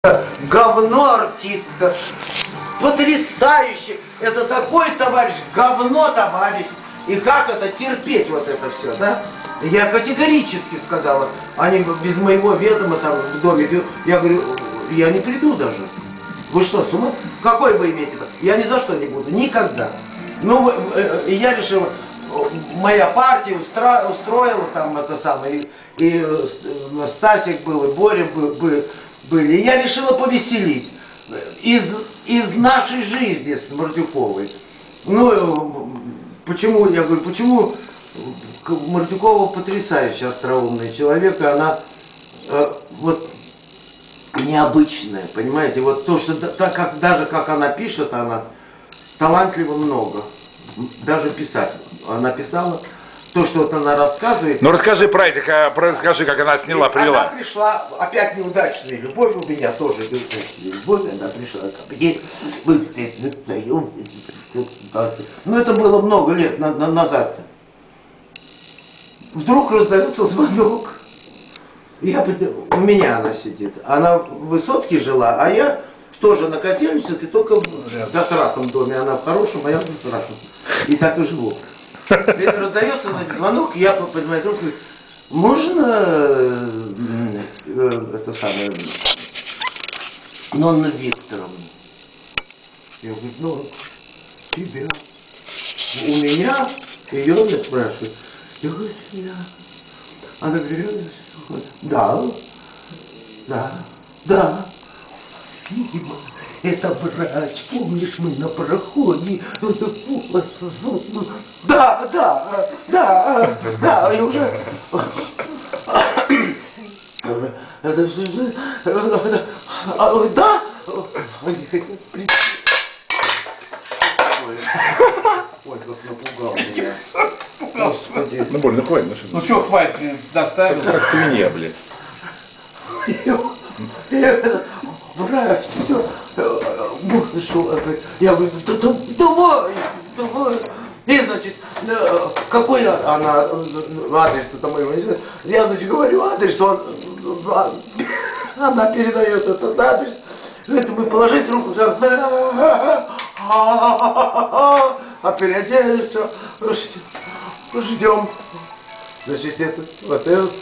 Говно артистка. Потрясающе. Это такой товарищ, говно товарищ. И как это терпеть вот это все, да? Я категорически сказала, они без моего ведома там в доме, я говорю, я не приду даже. Вы что, с ума? Какой вы имеете? Я ни за что не буду, никогда. Ну, и я решила, моя партия устроила там это самое, и Стасик был, и Боря были. И я решила повеселить из нашей жизни с Мордюковой. Ну, почему, я говорю, почему Мордюкова потрясающий остроумный человек, и она вот необычная, понимаете, вот то, что так как даже как она пишет, она талантлива много, даже писать. Она писала то, что вот она рассказывает. Ну расскажи про этих, расскажи, как она сняла, привела. Она пришла, опять неудачная любовь, у меня тоже неудачная любовь, она пришла ко мне, мы вдвоем, ну это было много лет назад. Вдруг раздается звонок. У меня она сидит. Она в Высотке жила, а я тоже на Котельнической, только в Засратом доме. Она в хорошем, а я в Засратом. И так и живу. И раздается звонок, я поднимаю трубку, можно это самое, Нонна Викторовна? Я говорю, ну, тебя. У меня, ее меня спрашивают. Я говорю, да. Она говорит, да, да. Это врач, помнишь, мы на пароходе, волосы, зуб, да, и уже, это все, да, они хотят прийти. Ой, как напугал меня. Господи. Ну, больно, хватит. Ну что, хватит, доставил. Как свинья, блядь. Врач, все, что, я говорю, давай. И, значит, какой она, адрес-то там его не знаю. Я, значит, говорю адрес, она передает этот адрес. Говорит, мы положить руку, а переодели, все, ждем. Значит, вот этот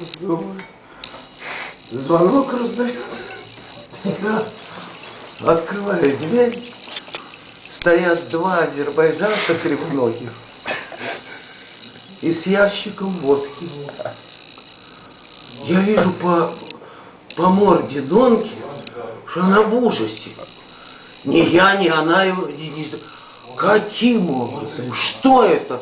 звонок раздает. Я открываю дверь, стоят два азербайджанца кривоногих и с ящиком водки. Я вижу по морде Нонки, что она в ужасе. Ни я, ни она его не... Каким образом? Что это?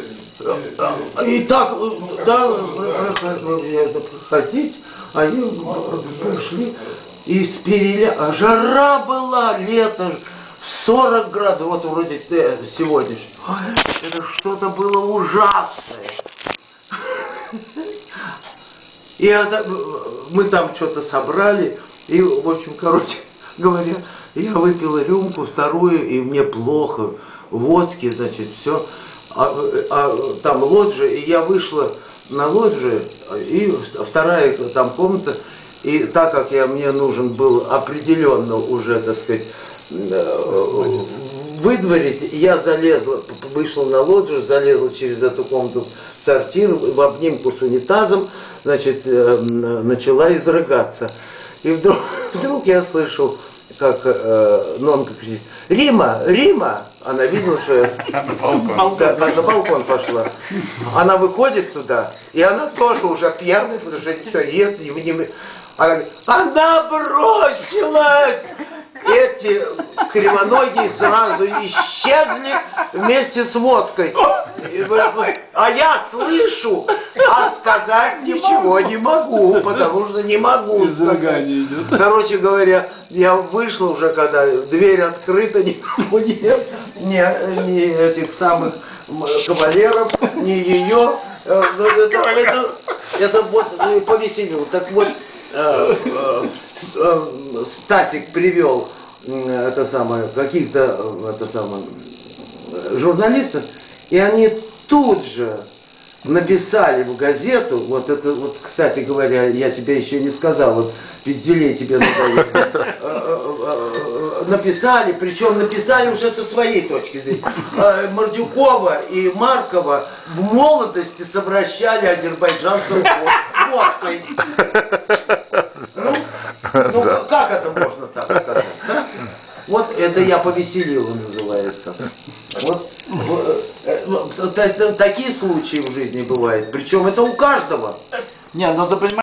И так, да, проходить, они пришли и а жара была, лето, 40 градусов, вот вроде сегодня. Это что-то было ужасное. И мы там что-то собрали, и, в общем, короче говоря, я выпила рюмку, вторую, и мне плохо, водки, значит, все. Там лоджия, и я вышла на лоджию, и вторая там комната, и так как мне нужен был определенно уже, так сказать, выдворить, я залезла, вышла на лоджию, залезла через эту комнату в сортир, в обнимку с унитазом, значит, начала изрыгаться. И вдруг я слышу, как Нонка кричит: Рима, Рима! Она видела, что я на балкон пошла. Она выходит туда, и она тоже уже пьяная, потому что все ест. Она бросилась! Эти кривоногие сразу исчезли вместе с водкой. А я слышу, а сказать ничего не могу, потому что не могу. Излагание идет. Короче говоря, я вышла уже, когда дверь открыта, никому нет, ни этих самых кавалеров, ни ее. Это вот повеселил. Так вот, Стасик привел каких-то журналистов, и они тут же написали в газету, вот это, вот, кстати говоря, я тебе еще не сказал, вот пизделей тебе надоест. Написали, причем написали уже со своей точки зрения. Мордюкова и Маркова в молодости совращали азербайджанцев водкой. Ну, как это можно так сказать, да? Вот это я повеселила, называется. Вот такие случаи в жизни бывают. Причем это у каждого. Не, ну ты понимаешь.